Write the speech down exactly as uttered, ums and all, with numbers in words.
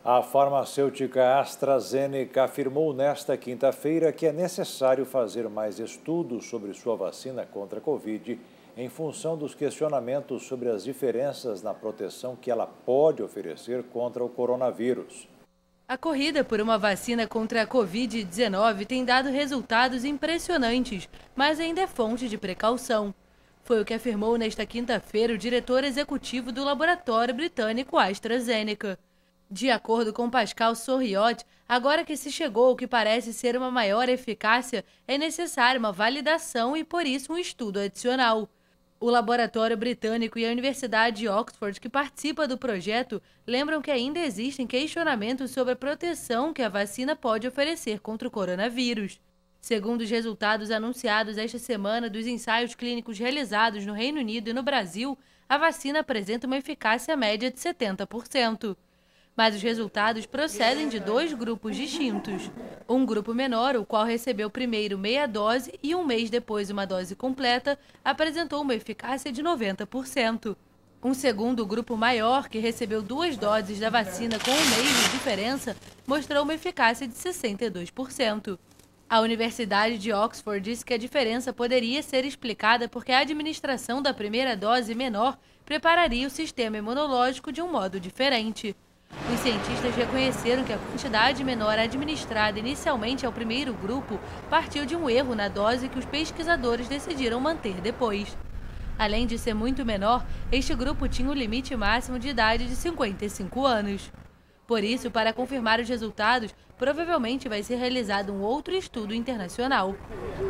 A farmacêutica AstraZeneca afirmou nesta quinta-feira que é necessário fazer mais estudos sobre sua vacina contra a Covid em função dos questionamentos sobre as diferenças na proteção que ela pode oferecer contra o coronavírus. A corrida por uma vacina contra a Covid dezenove tem dado resultados impressionantes, mas ainda é fonte de precaução. Foi o que afirmou nesta quinta-feira o diretor executivo do laboratório britânico AstraZeneca. De acordo com Pascal Soriot, agora que se chegou ao que parece ser uma maior eficácia, é necessária uma validação e, por isso, um estudo adicional. O laboratório britânico e a Universidade de Oxford, que participa do projeto, lembram que ainda existem questionamentos sobre a proteção que a vacina pode oferecer contra o coronavírus. Segundo os resultados anunciados esta semana dos ensaios clínicos realizados no Reino Unido e no Brasil, a vacina apresenta uma eficácia média de setenta por cento. Mas os resultados procedem de dois grupos distintos. Um grupo menor, o qual recebeu primeiro meia dose e um mês depois uma dose completa, apresentou uma eficácia de noventa por cento. Um segundo grupo maior, que recebeu duas doses da vacina com um mês de diferença, mostrou uma eficácia de sessenta e dois por cento. A Universidade de Oxford disse que a diferença poderia ser explicada porque a administração da primeira dose menor prepararia o sistema imunológico de um modo diferente. Os cientistas reconheceram que a quantidade menor administrada inicialmente ao primeiro grupo partiu de um erro na dose que os pesquisadores decidiram manter depois. Além de ser muito menor, este grupo tinha um limite máximo de idade de cinquenta e cinco anos. Por isso, para confirmar os resultados, provavelmente vai ser realizado um outro estudo internacional.